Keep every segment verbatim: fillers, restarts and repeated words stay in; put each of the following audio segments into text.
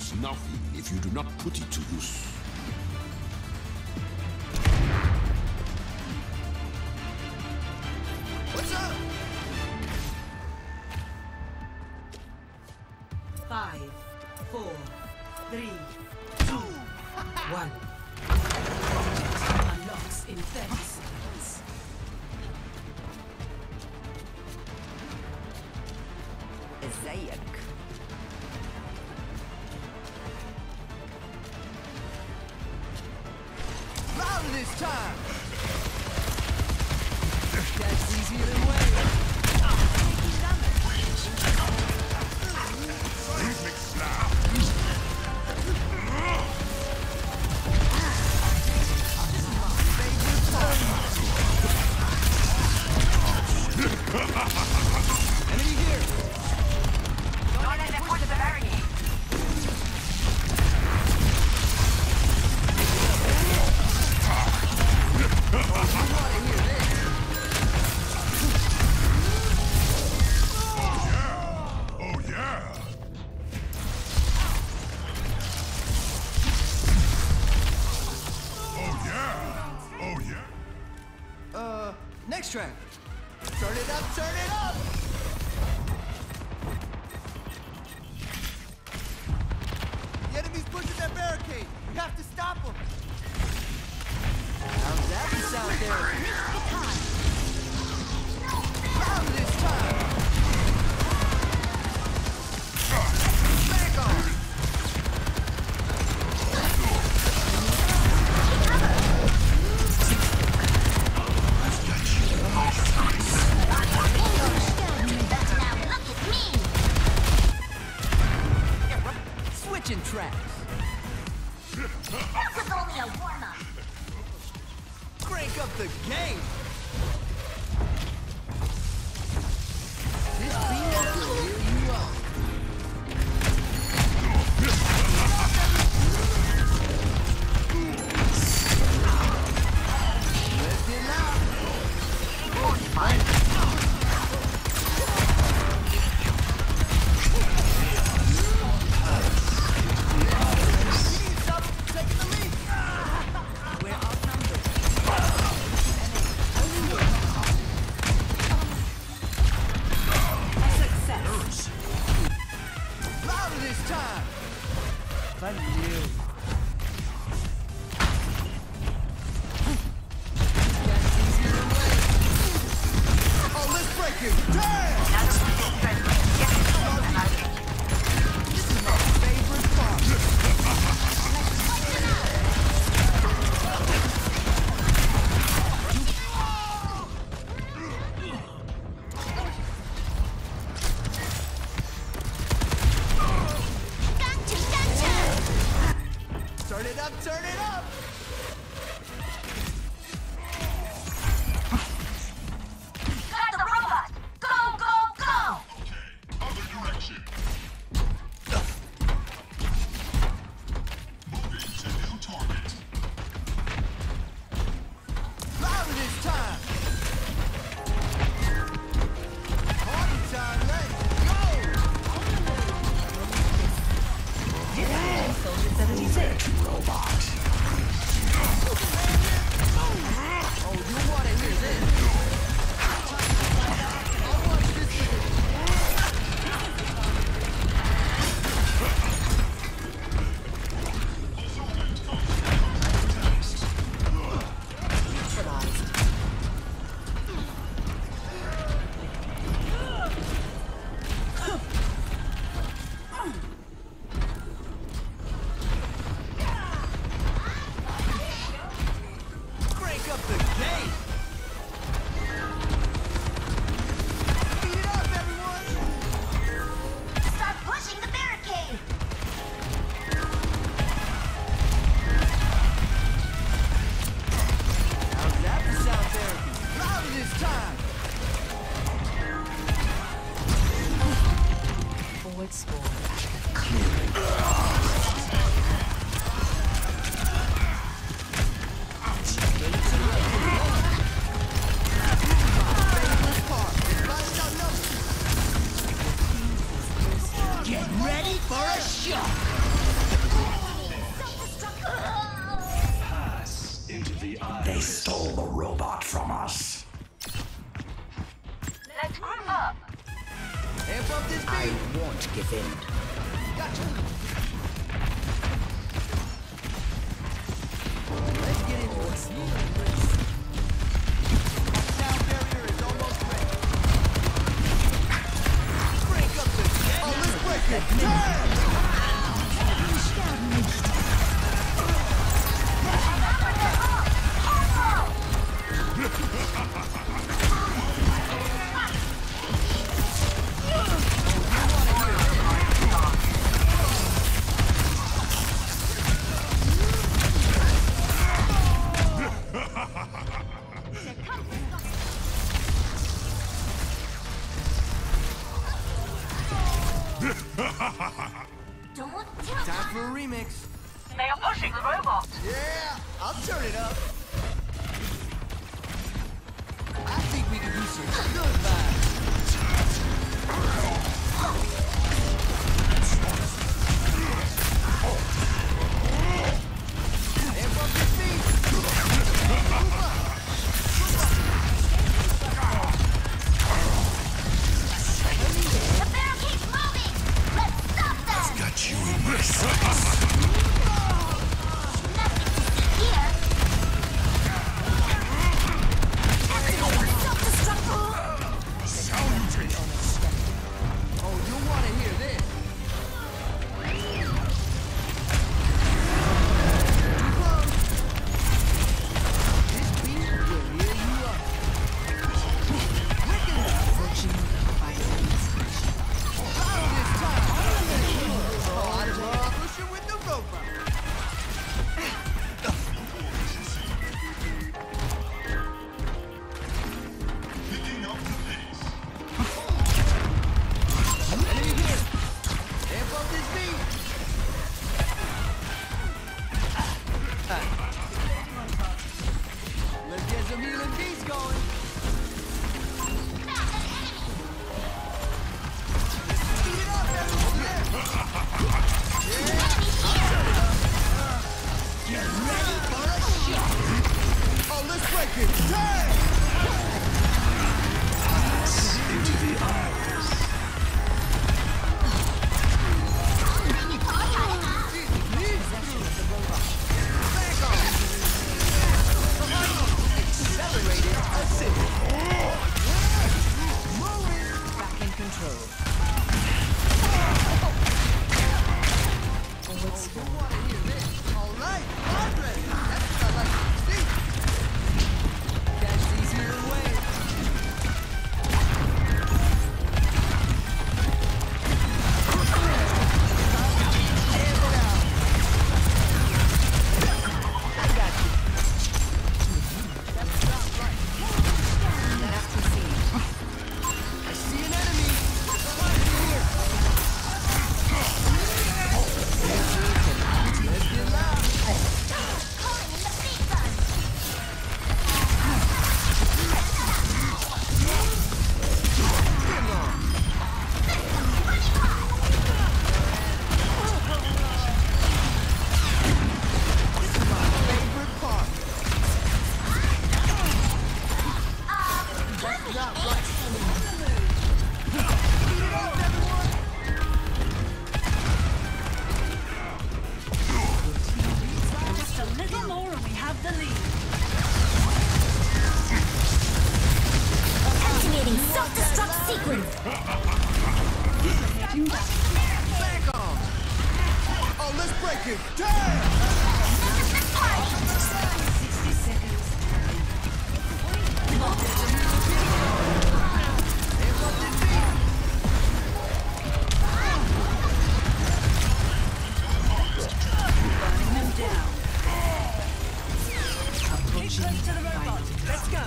means nothing if you do not put it to use. What's up? Five, four, three, two, one. Unlocks in thirty seconds. ازيك؟ Louder this time! That's easier than waiting. Enemy here! Don't let them push the barricade. Oh yeah! Oh yeah! Oh yeah! Uh, next track. Turn it up, turn it up! The enemy's pushing that barricade. We have to stop them. How's that for sound therapy? Louder this time! Back on! Switching tracks. This is only a warm-up. Crank up the game. This beat will heal you up. Lift it out. Stop taking the lead. We're outnumbered. stole the robot from us. Let's group up. Amp up this I beat. won't give in. Gotcha. Let's get into it. Sound barrier is almost ready. Break up the oh, let's break it. Damn! Don't Time for a remix. They are pushing the robot. Yeah, I'll turn it up. I think we can do some good vibes. Amp up your feet. The barricade's moving. Let's stop them. Got you in my sights. Nothing to see here. Activating self-destruct. Salutations. Oh, you want to hear this? This beat will hear you up. Approaching violence. Battle this time. Oh, I love pushing with the robot. Picking up the pace. Enemy here. Amp up this beat. Let's get some healing beats going. Speed it up, everyone. Yeah. Get ready for a shot. Oh, let's break it. Damn! Into the eyes. Accelerated assist. Back in control. Oh, you want to hear this? All right, progress. That's what I like to see. Catch these healing waves. Amp it out. I got you. That's not right. Let's proceed. I see an enemy. Right here. Let's get loud. Calling in the beat gun. Bring on. This is my favorite part. That's not right. Speed it up, everyone. Just a little more and we have the lead. Activating self-destruct sequence. Back on. Oh, let's break it. Damn! sixty seconds. Amp up this beat. Burning them down. Approaching to the robot. Let's go.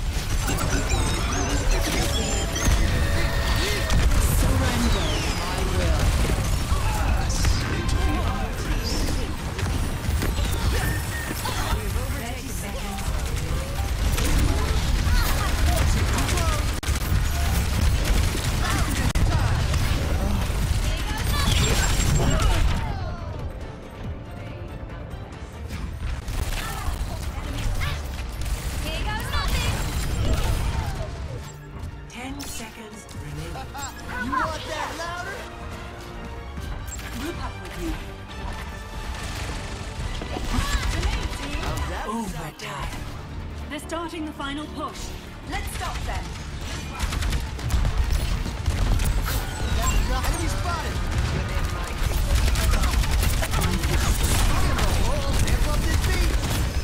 Surrender, I will. We've Starting the final push. Let's stop them. Enemy spotted. Within my Rock and roll, step up this beat.